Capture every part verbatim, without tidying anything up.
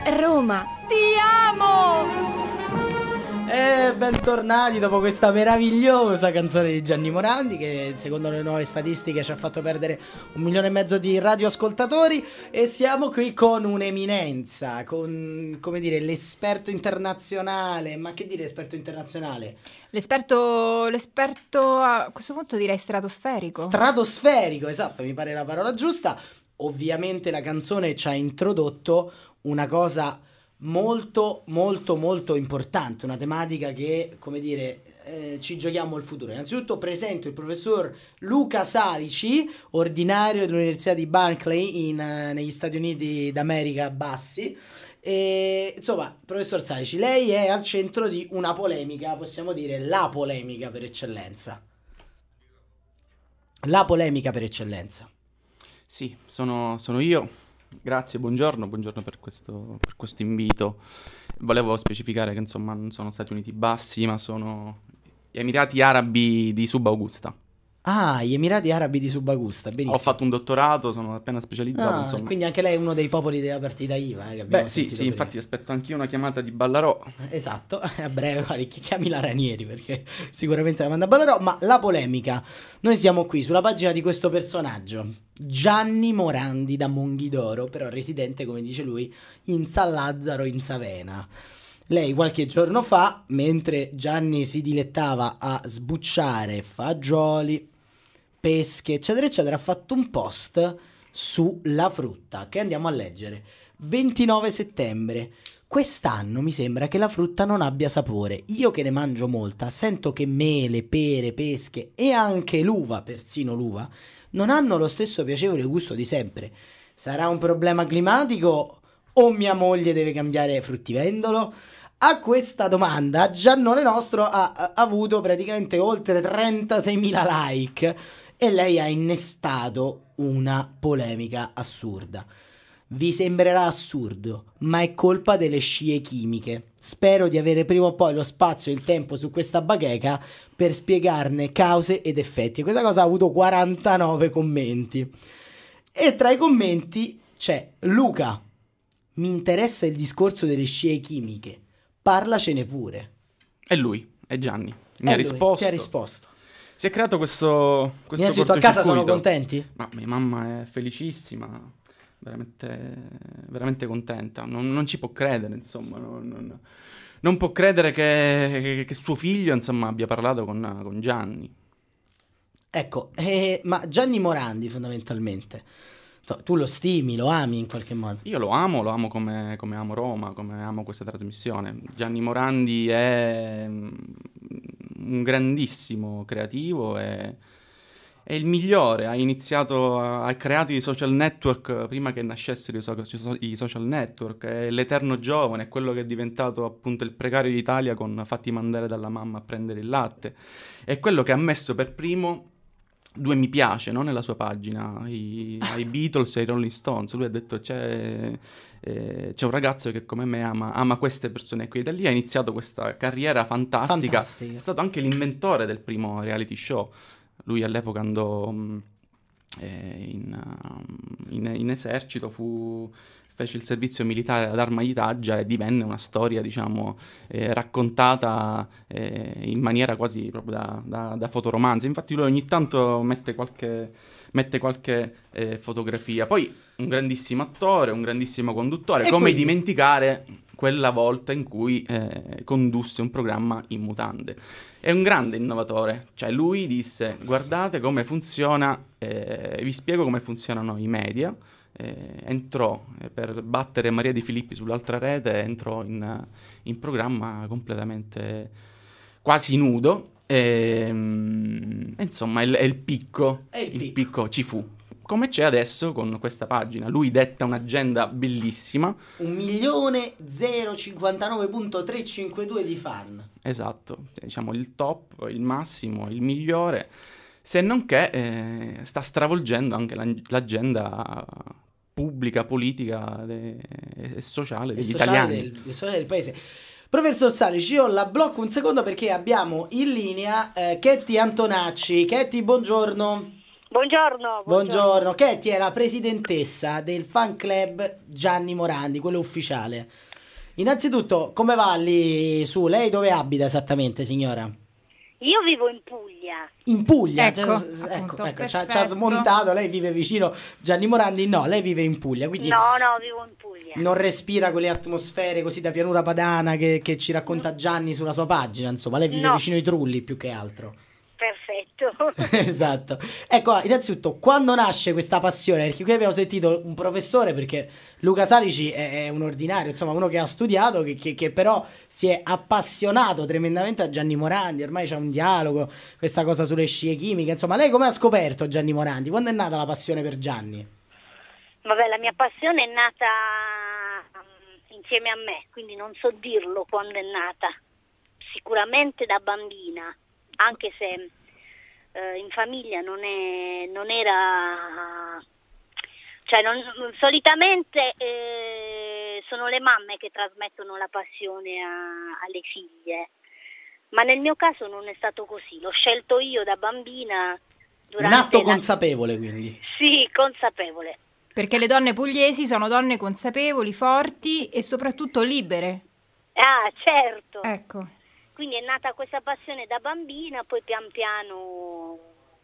Roma, ti amo! E bentornati dopo questa meravigliosa canzone di Gianni Morandi, che secondo le nuove statistiche ci ha fatto perdere un milione e mezzo di radioascoltatori. E siamo qui con un'eminenza, con, come dire, l'esperto internazionale. Ma che dire esperto internazionale? L'esperto, l'esperto a questo punto direi stratosferico. Stratosferico, esatto, mi pare la parola giusta. Ovviamente la canzone ci ha introdotto una cosa molto molto molto importante, una tematica che, come dire, eh, ci giochiamo il futuro. Innanzitutto presento il professor Luca Salici, ordinario dell'Università di Berkeley in, eh, negli Stati Uniti d'America Bassi. E, insomma, professor Salici, lei è al centro di una polemica, possiamo dire la polemica per eccellenza. La polemica per eccellenza. Sì, sono, sono io. Grazie, buongiorno, buongiorno per questo, per questo invito. Volevo specificare che insomma non sono Stati Uniti Bassi, ma sono gli Emirati Arabi di Subaugusta. Ah, gli Emirati Arabi di Subagusta, benissimo. Ho fatto un dottorato, sono appena specializzato, Ah, insomma. quindi anche lei è uno dei popoli della partita I V A, eh, che abbiamo Beh, sì, sentito sì, prima. infatti aspetto anch'io una chiamata di Ballarò. Esatto, a breve, guardi, chiami la Ranieri perché sicuramente la manda a Ballarò. Ma la polemica, noi siamo qui sulla pagina di questo personaggio, Gianni Morandi da Monghidoro, però residente, come dice lui, in San Lazzaro in Savena. Lei qualche giorno fa, mentre Gianni si dilettava a sbucciare fagioli, pesche, eccetera eccetera, ha fatto un post sulla frutta che andiamo a leggere. ventinove settembre. Quest'anno mi sembra che la frutta non abbia sapore. Io che ne mangio molta, sento che mele, pere, pesche e anche l'uva, persino l'uva, non hanno lo stesso piacevole gusto di sempre. Sarà un problema climatico o mia moglie deve cambiare fruttivendolo? A questa domanda Giannone nostro ha, ha avuto praticamente oltre trentaseimila like e lei ha innestato una polemica assurda. Vi sembrerà assurdo, ma è colpa delle scie chimiche. Spero di avere prima o poi lo spazio e il tempo su questa bacheca per spiegarne cause ed effetti. Questa cosa ha avuto quarantanove commenti. E tra i commenti c'è Luca. Mi interessa il discorso delle scie chimiche. Parlacene pure. È lui, è Gianni. Mi È ha lui, risposto. ti ha risposto. Si è creato questo, questo Innanzitutto a casa sono cortocircuito. contenti? Ma mia mamma è felicissima, veramente, veramente contenta. Non, non ci può credere, insomma. Non, non, non può credere che, che, che suo figlio, insomma, abbia parlato con, con Gianni. Ecco, eh, ma Gianni Morandi fondamentalmente, tu, tu lo stimi, lo ami in qualche modo? Io lo amo, lo amo come, come amo Roma, come amo questa trasmissione. Gianni Morandi è un grandissimo creativo, è, è il migliore. Ha iniziato, ha creato i social network prima che nascessero i, so- i social network. È l'eterno giovane, è quello che è diventato appunto il precario d'Italia con fatti mandare dalla mamma a prendere il latte. È quello che ha messo per primo due mi piace, no? Nella sua pagina, i, ai Beatles e ai Rolling Stones. Lui ha detto c'è, eh, c'è un ragazzo che come me ama, ama queste persone qui. Da lì ha iniziato questa carriera fantastica. Fantastica. È stato anche l'inventore del primo reality show. Lui all'epoca andò mh, eh, in, uh, in, in esercito, fu... fece il servizio militare ad Armagitaggia e divenne una storia, diciamo, eh, raccontata eh, in maniera quasi proprio da, da, da fotoromanzo. Infatti lui ogni tanto mette qualche, mette qualche eh, fotografia. Poi un grandissimo attore, un grandissimo conduttore. E come quindi... dimenticare quella volta in cui eh, condusse un programma in mutande. È un grande innovatore. Cioè lui disse, guardate come funziona, eh, vi spiego come funzionano i media. Eh, entrò eh, per battere Maria Di Filippi sull'altra rete, entrò in, in programma completamente quasi nudo e, mm, insomma il, è il picco, È il il picco. picco ci fu, come c'è adesso con questa pagina. Lui detta un'agenda bellissima, un milione zero cinquantanove punto trecentocinquantadue di fan. esatto, diciamo il top, il massimo, il migliore, se non che eh, sta stravolgendo anche la, l'agenda pubblica, politica de- e sociale degli sociale italiani. Del, del sociale del paese. Professor Salici, io la blocco un secondo perché abbiamo in linea eh, Ketty Antonacci. Ketty, buongiorno. Buongiorno, buongiorno. Buongiorno. Ketty è la presidentessa del fan club Gianni Morandi, quello ufficiale. Innanzitutto, come va lì su? Lei dove abita esattamente, signora? Io vivo in Puglia. In Puglia? Ecco, cioè, appunto, ecco, ecco ci, ha, ci perfetto. ha smontato, lei vive vicino Gianni Morandi, no, lei vive in Puglia, quindi No, no, vivo in Puglia. non respira quelle atmosfere così da pianura padana che, che ci racconta Gianni sulla sua pagina, insomma, lei vive No. vicino ai Trulli più che altro. Perfetto. Esatto. Ecco, innanzitutto, quando nasce questa passione? Perché qui abbiamo sentito un professore, perché Luca Salici è, è un ordinario, insomma, uno che ha studiato, che, che- che però si è appassionato tremendamente a Gianni Morandi, ormai c'è un dialogo, questa cosa sulle scie chimiche, insomma, lei come ha scoperto Gianni Morandi? Quando è nata la passione per Gianni? Vabbè, la mia passione è nata mm, insieme a me, quindi non so dirlo quando è nata. Sicuramente da bambina, anche se eh, in famiglia non, è, non era... Cioè, non, solitamente eh, sono le mamme che trasmettono la passione a- alle figlie, ma nel mio caso non è stato così. L'ho scelto io da bambina. Un Durante atto la- consapevole, quindi. Sì, consapevole. Perché le donne pugliesi sono donne consapevoli, forti e soprattutto libere. Ah, certo. Ecco. Quindi è nata questa passione da bambina, poi pian piano...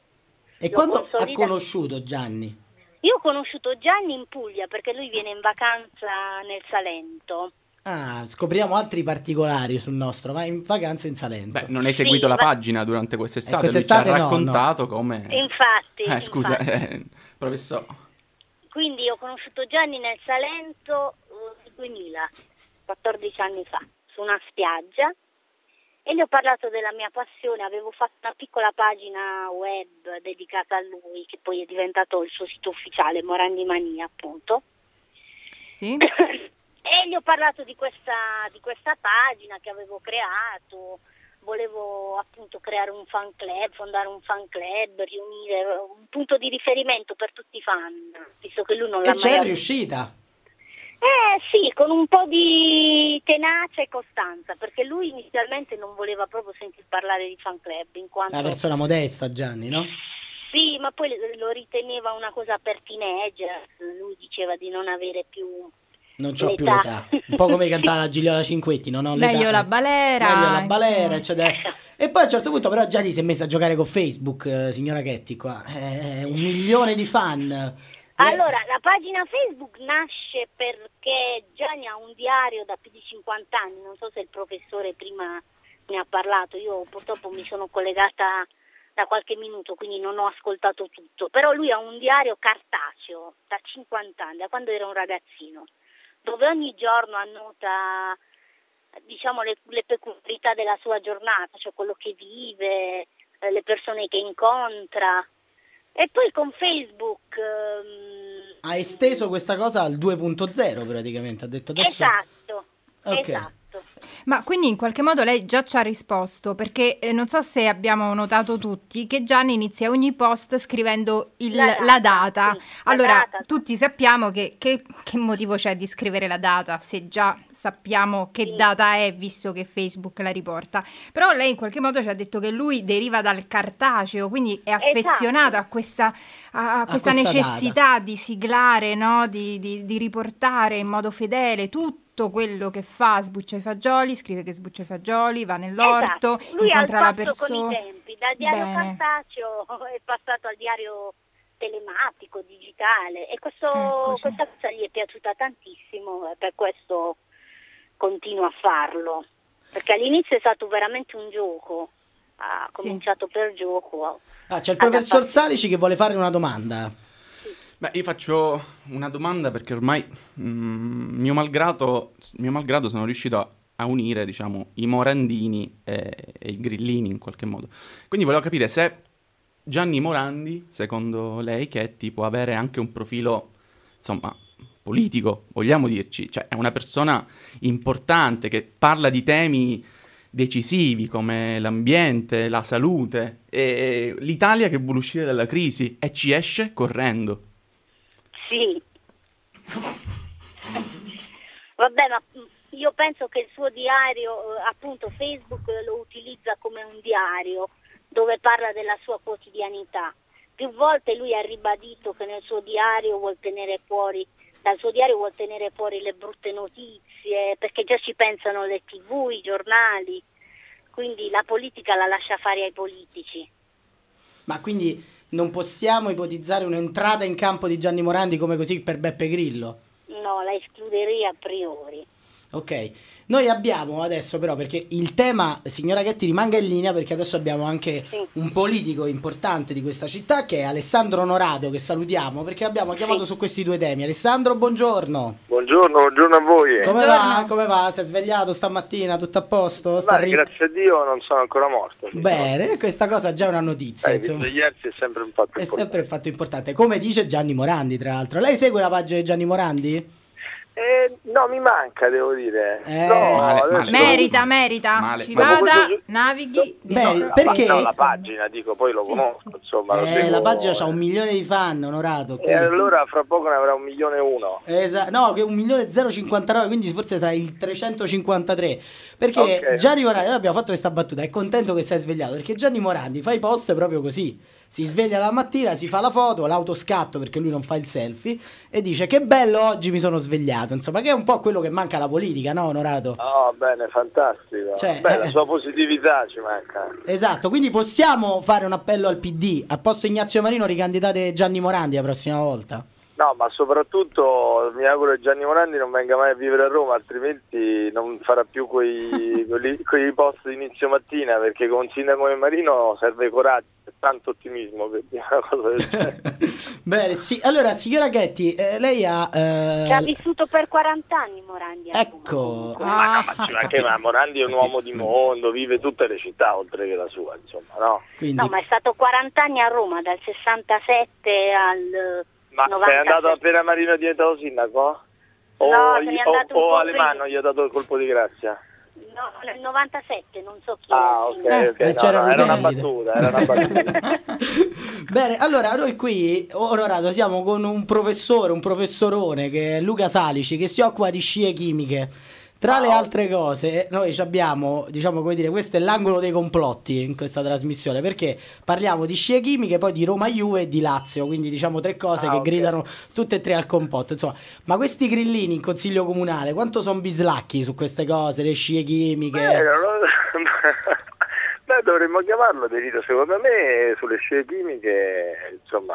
E l'ho quando ha consolidata. conosciuto Gianni? Io ho conosciuto Gianni in Puglia perché lui viene in vacanza nel Salento. Ah, scopriamo altri particolari sul nostro, ma in vacanza in Salento. Beh, non hai seguito Sì, la ma- pagina durante quest'estate, Eh, lui quest'estate ci ha no, raccontato come... Infatti, Eh, scusa, infatti. eh, professore. Quindi ho conosciuto Gianni nel Salento eh, nel duemila, quattordici anni fa, su una spiaggia, e gli ho parlato della mia passione. Avevo fatto una piccola pagina web dedicata a lui, che poi è diventato il suo sito ufficiale, Morandi Mania, appunto. Sì. E gli ho parlato di questa, di questa pagina che avevo creato. Volevo appunto creare un fan club, fondare un fan club, riunire un punto di riferimento per tutti i fan, visto che lui non l'ha E mai c'è avuto. riuscita. Eh sì, con un po' di tenacia e costanza, perché lui inizialmente non voleva proprio sentir parlare di fan club, in quanto... Una persona modesta, Gianni, no? Sì, ma poi lo riteneva una cosa per teenager, lui diceva di non avere più... Non c'ho più l'età. l'età. Un po' come cantava la Gigliola Cinquetti, non ho l'età. Meglio la balera, Meglio la balera, insomma. eccetera. E poi a un certo punto però Gianni si è messa a giocare con Facebook, eh, signora Ketty, qua. Eh, un milione di fan. Eh, Allora, la pagina Facebook nasce perché Gianni ha un diario da più di cinquanta anni, non so se il professore prima ne ha parlato, io purtroppo mi sono collegata da qualche minuto, quindi non ho ascoltato tutto, però lui ha un diario cartaceo da cinquanta anni, da quando era un ragazzino, dove ogni giorno annota, diciamo, le, le peculiarità della sua giornata, cioè quello che vive, eh, le persone che incontra. E poi con Facebook... ehm, Ha esteso questa cosa al due punto zero praticamente, ha detto adesso... Esatto, Ok. esatto. Ma quindi in qualche modo lei già ci ha risposto, perché eh, non so se abbiamo notato tutti che Gianni inizia ogni post scrivendo il- La data, la data. sì, la Allora, data. tutti sappiamo che, che- che motivo c'è di scrivere la data, se già sappiamo che Sì. data è, visto che Facebook la riporta. Però lei in qualche modo ci ha detto che lui deriva dal cartaceo, quindi è affezionato Esatto. a questa, a- a questa questa necessità di siglare, no? di, di- di riportare in modo fedele tutto quello che fa, sbuccia i fagioli, scrive che sbuccia i fagioli, va nell'orto, Esatto. Lui ha il incontra la passo con i persona. tempi, dal diario Bene. cartaceo è passato al diario telematico, digitale, e questo, Ecco, sì. questa cosa gli è piaciuta tantissimo e per questo continua a farlo, perché all'inizio è stato veramente un gioco, ha Sì. cominciato per gioco. Ah, c'è il ad professor appassion- Salici che vuole fare una domanda. Beh, io faccio una domanda perché ormai, mm, mio malgrado, mio malgrado sono riuscito a, a unire, diciamo, i Morandini e, e i Grillini in qualche modo. Quindi volevo capire se Gianni Morandi, secondo lei, Ketty, può avere anche un profilo, insomma, politico, vogliamo dirci. Cioè, è una persona importante che parla di temi decisivi come l'ambiente, la salute, e l'Italia che vuole uscire dalla crisi e ci esce correndo. Sì. Vabbè, ma io penso che il suo diario, eh, appunto Facebook lo utilizza come un diario dove parla della sua quotidianità. più volte lui ha ribadito che nel suo diario vuol tenere fuori, dal suo diario vuol tenere fuori le brutte notizie, perché già ci pensano le tivù, i giornali, quindi la politica la lascia fare ai politici. Ma quindi non possiamo ipotizzare un'entrata in campo di Gianni Morandi come così per Beppe Grillo? No, la escluderei a priori. Ok, noi abbiamo adesso però, perché il tema, signora Ghetti, rimanga in linea, perché adesso abbiamo anche Sì. un politico importante di questa città che è Alessandro Onorato, che salutiamo perché abbiamo chiamato Sì. su questi due temi. Alessandro, buongiorno. Buongiorno, buongiorno a voi. Come Buongiorno. va? Come va? Si è svegliato stamattina? Tutto a posto? Sta Ma, rin- grazie a Dio non sono ancora morto. Bene, questa cosa già è una notizia, Eh, insomma. svegliarsi è sempre un fatto È importante. sempre il fatto importante, come dice Gianni Morandi, tra l'altro. Lei segue la pagina di Gianni Morandi? Eh, no, mi manca, devo dire. Eh. No, Male, adesso- male. Merita, merita. Male. Ci Ma vada, questo- navighi. Beh, No, di- la perché- pa- no, la pagina, dico, poi lo Sì. conosco, insomma. lo Eh, seguo, la pagina eh. ha un milione di fan, Onorato. E allora fra poco ne avrà un milione e uno. Esa- no, che un milione zero cinquantanove, quindi forse tra il trecentocinquantatré. Perché Ok. Gianni Morandi, noi abbiamo fatto questa battuta, è contento che sei svegliato, perché Gianni Morandi fa i post proprio così. Si sveglia la mattina, si fa la foto, l'autoscatto perché lui non fa il selfie e dice che bello oggi mi sono svegliato, insomma, che è un po' quello che manca alla politica, no, Onorato? Oh, bene, fantastico. Cioè, Beh, eh. la sua positività ci manca. Esatto, quindi possiamo fare un appello al P D, a posto Ignazio Marino ricandidate Gianni Morandi la prossima volta. No, ma soprattutto mi auguro che Gianni Morandi non venga mai a vivere a Roma, altrimenti non farà più quei, quelli, quei post di inizio mattina, perché con un sindaco come Marino serve coraggio e tanto ottimismo per dire una cosa del genere. Bene, sì, allora signora Ghetti, eh, lei ha... eh, Ci ha vissuto per quaranta anni Morandi a Roma. Ecco, Ma no, Ah. ma ci manca, ma Morandi è un uomo di mondo, vive tutte le città oltre che la sua, insomma, no? quindi... No, ma è stato quaranta anni a Roma, dal sessantasette al Ma novantasette. sei andato appena Marino è diventato sindaco? O, No, sei o, andato un o po' Alemanno prima. gli ha dato il colpo di grazia? No, nel novantasette, non so chi. Ah, era il ok, sindaco. ok, Eh, no, c'era no, era una Rutelli. battuta, era una battuta. Bene, allora noi qui, Onorato, siamo con un professore, un professorone che è Luca Salici, che si occupa di scie chimiche. Tra le altre cose, noi ci abbiamo, diciamo come dire, questo è l'angolo dei complotti in questa trasmissione, perché parliamo di scie chimiche, poi di Roma Juve e di Lazio, quindi diciamo tre cose Ah, che ok. gridano tutte e tre al complotto, insomma. Ma questi grillini in consiglio comunale, quanto sono bislacchi su queste cose, le scie chimiche? Beh, non lo- Beh, dovremmo chiamarlo Derito, secondo me sulle scie chimiche, insomma,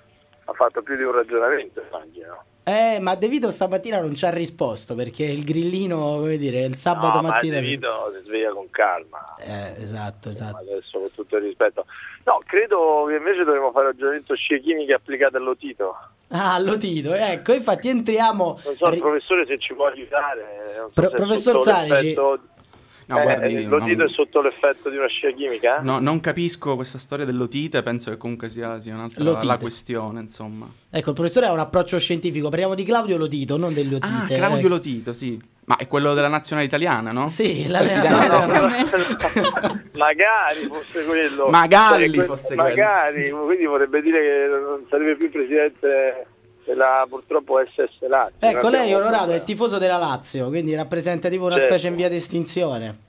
ha fatto più di un ragionamento, immagino. Eh, ma De Vito stamattina non ci ha risposto, perché il grillino, come dire, il sabato No, ma mattina... De Vito si sveglia con calma. Eh, esatto, esatto. Adesso con tutto il rispetto. No, credo che invece dovremmo fare ragionamento scie chimiche applicate all'otito. Ah, all'otito, ecco, infatti entriamo... Non so, il ri- professore se ci può aiutare. Non so Pro- se è professor sotto Salici. l'effetto- No, eh, guardi, l'otito non- è sotto l'effetto di una scia chimica? No, non capisco questa storia dell'otite, penso che comunque sia, sia un'altra L'otite. la questione, insomma. Ecco, il professore ha un approccio scientifico, parliamo di Claudio Lotito, non degli Ah, otite. Claudio eh. Lotito, sì. Ma è quello della nazionale italiana, no? Sì, la Presidente. No, no, la- magari fosse quello. Magari Cioè, que- fosse quello. magari, quindi vorrebbe dire che non sarebbe più presidente della purtroppo S S Lazio. Ecco, Noi lei, abbiamo- Onorato, è tifoso della Lazio, quindi rappresenta tipo una Certo. specie in via di estinzione.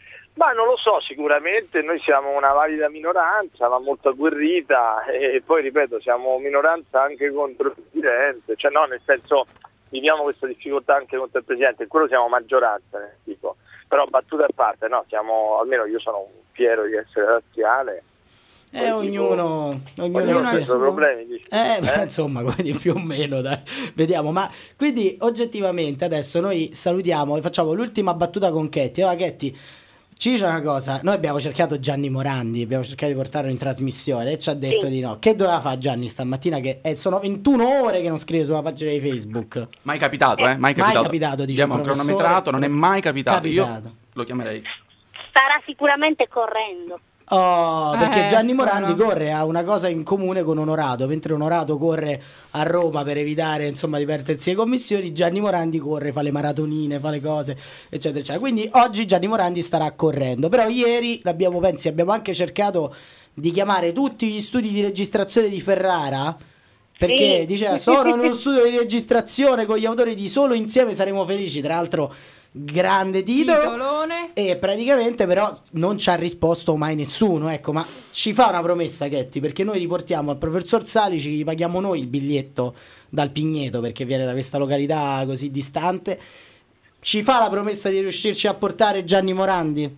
Ma non lo so, sicuramente noi siamo una valida minoranza, ma molto agguerrita, e poi ripeto, siamo minoranza anche contro il Presidente, cioè no, nel senso viviamo questa difficoltà anche contro il Presidente, in quello siamo maggioranza, nel tipo. Però battuta a parte, no, siamo, almeno io sono un fiero di essere razziale. Eh, Poi dico- ognuno... ognuno Ognuno ha ha il i suo. suoi problemi, dici. Eh, beh, Eh? insomma, quindi più o meno, dai. Vediamo, ma quindi oggettivamente adesso noi salutiamo e facciamo l'ultima battuta con Chetti. Allora, Chetti, ci dice una cosa, noi abbiamo cercato Gianni Morandi, abbiamo cercato di portarlo in trasmissione e ci ha detto Sì. di no. Che doveva fare Gianni stamattina? Che eh, sono ventuno ore che non scrive sulla pagina di Facebook. Mai capitato, eh? Mai capitato. capitato, dice Abbiamo il professore. cronometrato, non è mai capitato. Capitato. Io lo chiamerei. Starà sicuramente correndo. Oh, perché Eh, Gianni Morandi no. corre, ha una cosa in comune con Onorato, mentre Onorato corre a Roma per evitare insomma di perdersi le commissioni, Gianni Morandi corre, fa le maratonine, fa le cose, eccetera, eccetera. Quindi oggi Gianni Morandi starà correndo, però ieri l'abbiamo, pensi, abbiamo anche cercato di chiamare tutti gli studi di registrazione di Ferrara perché Sì. diceva sono in uno studio di registrazione con gli autori di Solo insieme saremo felici, tra l'altro grande titolo. Titolone. E praticamente però non ci ha risposto mai nessuno, ecco, ma ci fa una promessa Ketty, perché noi riportiamo al professor Salici, gli paghiamo noi il biglietto dal Pigneto perché viene da questa località così distante, ci fa la promessa di riuscirci a portare Gianni Morandi?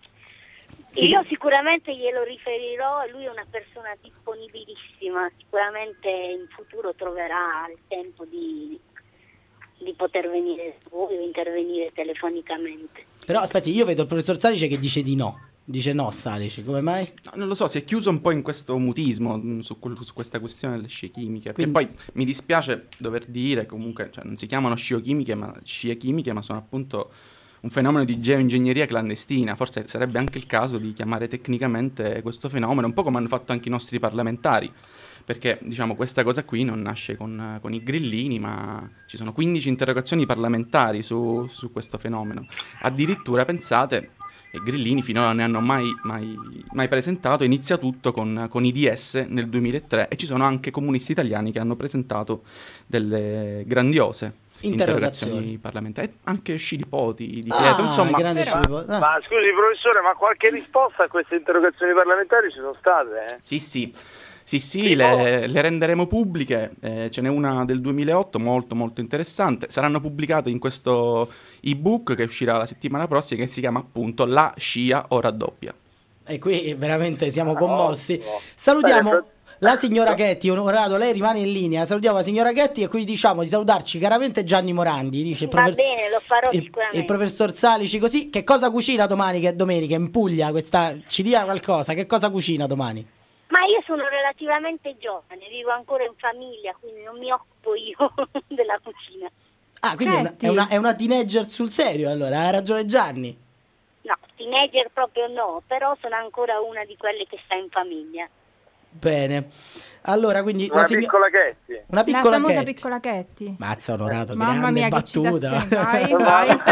Sì. Io sicuramente glielo riferirò, lui è una persona disponibilissima, sicuramente in futuro troverà il tempo di, di poter venire da voi o intervenire telefonicamente. Però aspetti, io vedo il professor Salici che dice di no, dice no Salici, come mai? No, non lo so, si è chiuso un po' in questo mutismo mh, su, quel- su questa questione delle scie chimiche. Quindi- Che poi mi dispiace dover dire, comunque, cioè, non si chiamano sciochimiche, ma scie chimiche, ma sono appunto un fenomeno di geoingegneria clandestina. Forse sarebbe anche il caso di chiamare tecnicamente questo fenomeno, un po' come hanno fatto anche i nostri parlamentari. Perché, diciamo, questa cosa qui non nasce con, con i grillini, ma ci sono quindici interrogazioni parlamentari su, su questo fenomeno. Addirittura, pensate, i grillini finora non ne hanno mai, mai, mai presentato. Inizia tutto con, con i D S nel duemilatré e ci sono anche comunisti italiani che hanno presentato delle grandiose Interrogazioni. interrogazioni parlamentari. E anche Scilipoti di Ah, Pietro, insomma. grande però- Filippo. Ah. Ma scusi professore, ma qualche risposta a queste interrogazioni parlamentari ci sono state? Eh? Sì, sì, sì, sì, Tipo? le, le renderemo pubbliche, eh, ce n'è una del duemilaotto molto molto interessante, saranno pubblicate in questo ebook che uscirà la settimana prossima che si chiama appunto La scia o raddoppia. E qui veramente siamo Ah, commossi. ottimo. Salutiamo Beh, la signora Ketty, onorato, lei rimane in linea. Salutiamo la signora Ketty e qui diciamo di salutarci caramente Gianni Morandi, dice il Va professor, bene, lo farò il, sicuramente. il professor Salici, così. Che cosa cucina domani che è domenica in Puglia? Questa, ci dia qualcosa, che cosa cucina domani? Ma io sono relativamente giovane, vivo ancora in famiglia, quindi non mi occupo io della cucina. Ah, quindi è una, Ketty. è, una, è una teenager sul serio, allora, ha ragione Gianni. No, teenager proprio no, però sono ancora una di quelle che sta in famiglia. Bene. Allora, quindi Una la signo- piccola Ketty. una La piccola famosa Ketty. piccola Ketty. Mazza onorato, Mamma grande mia, che battuta. citazione. Vai, vai.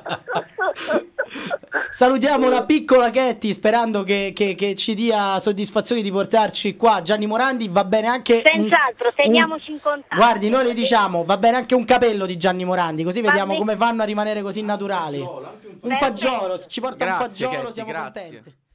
Salutiamo la piccola Ketty sperando che, che- che ci dia soddisfazione di portarci qua Gianni Morandi. Va bene anche un- Senz'altro, un- teniamoci in contatto. Guardi, noi le diciamo, va bene anche un capello di Gianni Morandi, così Va vediamo bene. come fanno a rimanere così naturali. Un Perfetto. fagiolo, ci porta un Grazie, fagiolo, Ketty, siamo grazie. contenti.